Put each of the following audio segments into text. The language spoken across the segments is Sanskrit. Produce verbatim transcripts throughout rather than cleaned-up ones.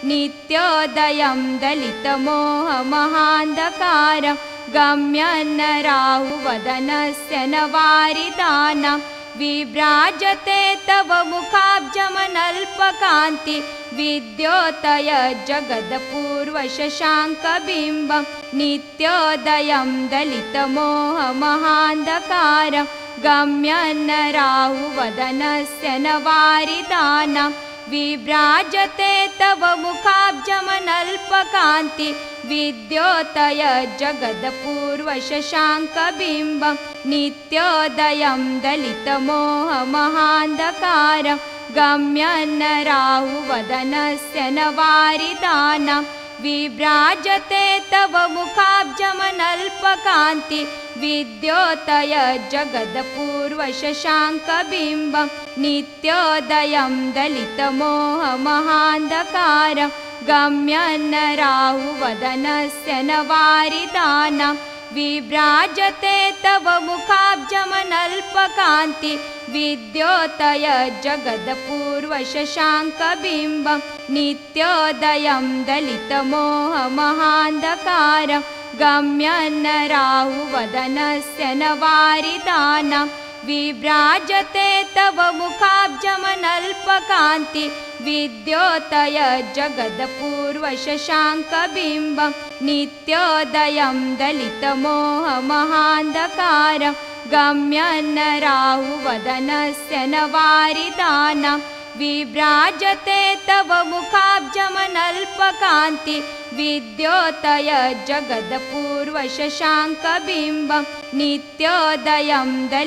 नित्योदयं दलितमोहमहान्धकारं गम्यन्न राहुवदनस्य नवारितानां विभ्राजते तव मुखाब्जमनल्पकान्ति विद्योतय जगदपूर्वशशाङ्कबिम्बं नित्योदयं दलितमोहमहान्धकारं गम्यन्न राहुवदनस्य नवारितानां विभ्राजते तव मुखाब्जमनल्पकान्ति विद्योतय जगदपूर्वशशाङ्कबिम्बं नित्योदयं दलितमोहमहान्धकारं गम्यन्न राहुवदनस्य नवारितानां विभ्राजते तव मुखाब्जमनल्पकान्ति विद्योतय जगदपूर्वशशाङ्कबिम्बं नित्योदयं दलितमोहमहान्धकारं गम्यन्न राहुवदनस्य नवारितानां विभ्राजते तव मुखाब्जमनल्पकान्ति विद्योतय जगदपूर्वशशाङ्कबिम्बं नित्योदयं दलितमोहमहान्धकारं गम्यन्न राहुवदनस्य नवारितानां विभ्राजते तव मुखाब्जमनल्पकान्ति विद्योतय जगदपूर्वशशाङ्कबिम्बं नित्योदयं दलितमोहमहान्धकारं गम्यन्न राहुवदनस्य नवारितानां विभ्राजते तव मुखाब्जमनल्पकान्ति विद्योतय जगदपूर्वशशाङ्कबिम्बं नित्योदयं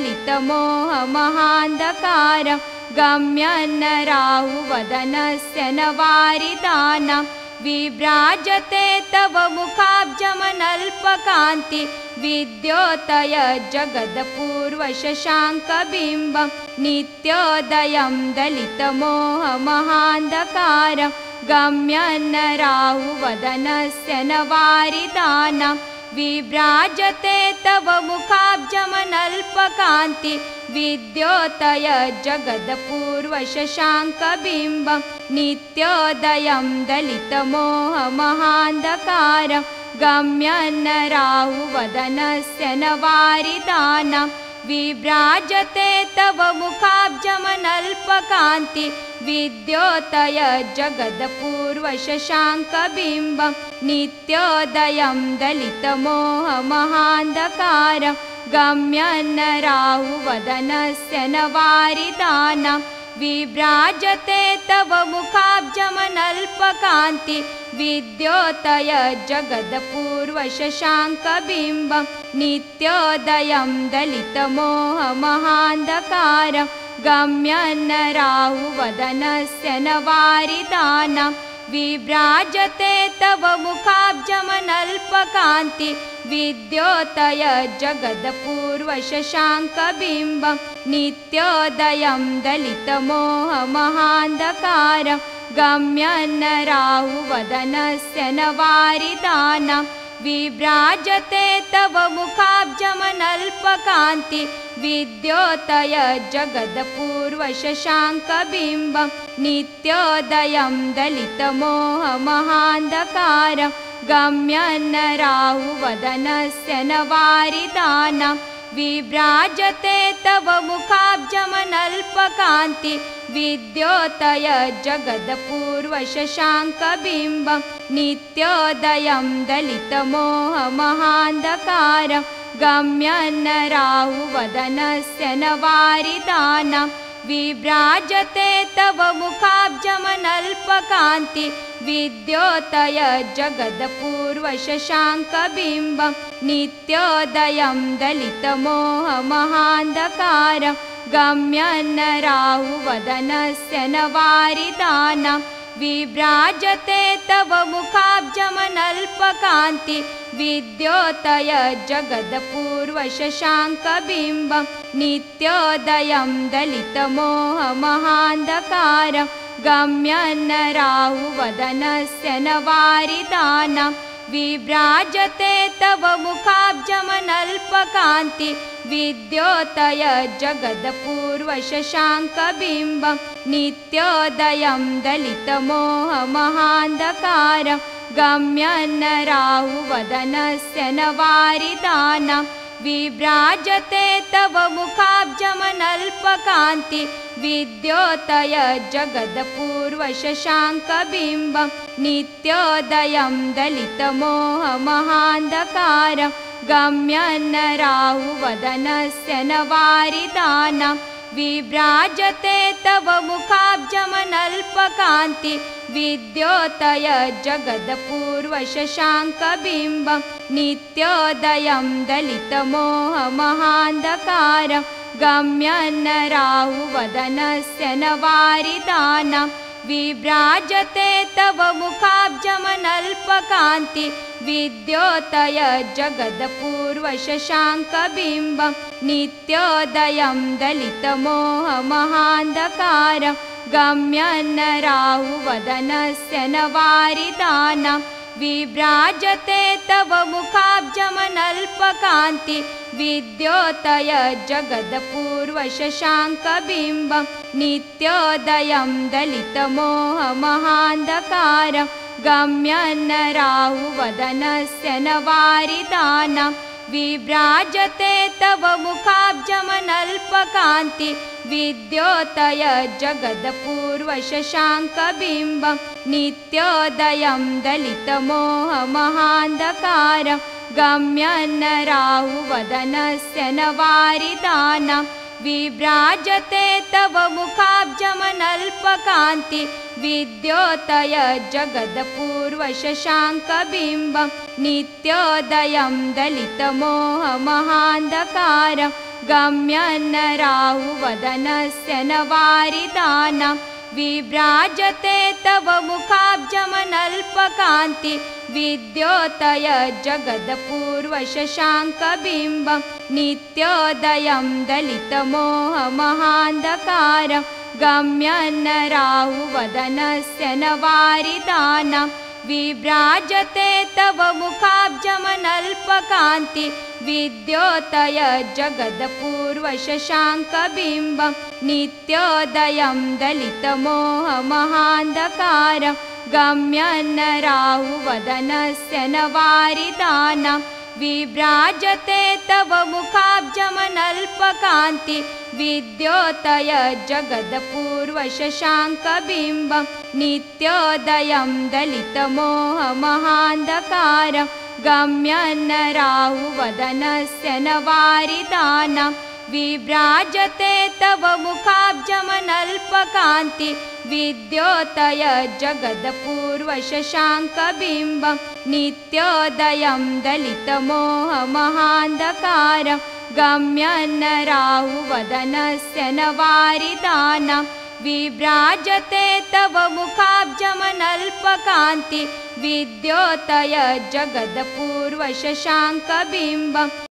दलितमोहमहान्धकारं गम्यन्न राहुवदनस्य नवारितानां विभ्राजते तव मुखाब्जमनल्पकान्ति विद्योतय जगदपूर्वशशाङ्कबिम्बं नित्योदयं दलितमोहमहान्धकारं गम्यन्न राहुवदनस्य नवारितानां विभ्राजते तव मुखाब्जमनल्पकान्ति विद्योतय जगदपूर्वशशाङ्कबिम्बं नित्योदयं दलितमोहमहान्धकारं गम्यन्न राहुवदनस्य नवारितानां विभ्राजते तव मुखाब्जमनल्पकान्ति विद्योतय जगदपूर्वशशाङ्कबिम्बं नित्योदयं दलितमोहमहान्धकारं गम्यन्न राहुवदनस्य नवारितानां विभ्राजते तव मुखाब्जमनल्पकान्ति विद्योतय जगदपूर्वशशाङ्कबिम्बं नित्योदयं दलितमोहमहान्धकारं गम्यन्न राहुवदनस्य नवारितानां विभ्राजते तव मुखाब्जमनल्पकान्ति विद्योतय जगदपूर्वशशाङ्कबिम्बं नित्योदयं दलितमोहमहान्धकारं गम्यन्न राहुवदनस्य नवारितानां विभ्राजते तव मुखाब्जमनल्पकान्ति विद्योतय जगदपूर्वशशाङ्कबिम्बं नित्योदयं दलितमोहमहान्धकारं गम्यन्न राहुवदनस्य नवारितानां विभ्राजते तव मुखाब्जमनल्पकान्ति विद्योतय जगदपूर्वशशाङ्कबिम्बं नित्योदयं दलितमोहमहान्धकारं गम्यन्न राहुवदनस्य नवारितानां विभ्राजते तव मुखाब्जमनल्पकान्ति विद्योतय जगदपूर्वशशाङ्कबिम्बं नित्योदयं दलितमोहमहान्धकारं गम्यन्न राहुवदनस्य नवारितानां विभ्राजते तव मुखाब्जमनल्पकान्ति विद्योतय जगदपूर्वशशाङ्कबिम्बं नित्योदयं दलितमोहमहान्धकारं गम्यन्न राहुवदनस्य नवारितानां विभ्राजते तव मुखाब्जमनल्पकान्ति विद्योतय जगदपूर्वशशाङ्कबिम्बं नित्योदयं दलितमोहमहान्धकारं गम्यन्नराहुवदनस्य न वारिदानां विभ्राजते तव मुखाब्जमनल्पकान्ति विद्योतय जगदपूर्वशशाङ्कबिम्बं नित्योदयं दलितमोहमहान्धकारं गम्यन्नराहुवदनस्य न वारिदानां विभ्राजते तव मुखाब्जमनल्पकान्ति विद्योतय जगदपूर्वशशाङ्कबिम्बं नित्योदयं दलितमोहमहान्धकारं गम्यन्नराहुवदनस्य न वारिदानां विभ्राजते तव मुखाब्जमनल्पकान्ति विद्योतय जगदपूर्वशशाङ्कबिम्बं नित्योदयं दलितमोहमहान्धकारं गम्यन्नराहुवदनस्य न वारिदानां विभ्राजते तव मुखाब्जमनल्पकान्ति विद्योतय जगदपूर्वशशाङ्कबिम्बं नित्योदयं दलितमोहमहान्धकारं गम्यन्नराहुवदनस्य न वारिदानां विभ्राजते तव मुखाब्जमनल्पकान्ति विद्योतय जगदपूर्वशशाङ्कबिम्बं नित्योदयं दलितमोहमहान्धकारं गम्यन्नराहुवदनस्य न वारिदानां विभ्राजते तव मुखाब्जमनल्पकान्ति विद्योतय जगदपूर्वशशाङ्कबिम्बं नित्योदयं दलितमोहमहान्धकारं गम्यन्नराहुवदनस्य न वारिदानां विभ्राजते तव मुखाब्जमनल्पकान्ति विद्योतय जगदपूर्वशशाङ्कबिम्बं नित्योदयं दलितमोहमहान्धकारं गम्यन्नराहुवदनस्य न वारिदानां विभ्राजते तव मुखाब्जमनल्पकान्ति विद्योतय जगदपूर्वशशाङ्कबिम्बं नित्योदयं दलितमोहमहान्धकारं गम्यन्नराहुवदनस्य न वारिदानां विभ्राजते तव मुखाब्जमनल्पकान्ति विद्योतय जगदपूर्वशशाङ्कबिम्बं नित्योदयं दलितमोहमहान्धकारं गम्यन्नराहुवदनस्य न वारिदानां विभ्राजते तव मुखाब्जमनल्पकान्ति विद्योतय जगदपूर्वशशाङ्कबिम्बं नित्योदयं दलितमोहमहान्धकारं गम्यन्नराहुवदनस्य न वारिदानां विभ्राजते तव मुखाब्जमनल्पकान्ति विद्योतय जगदपूर्वशशाङ्कबिम्बं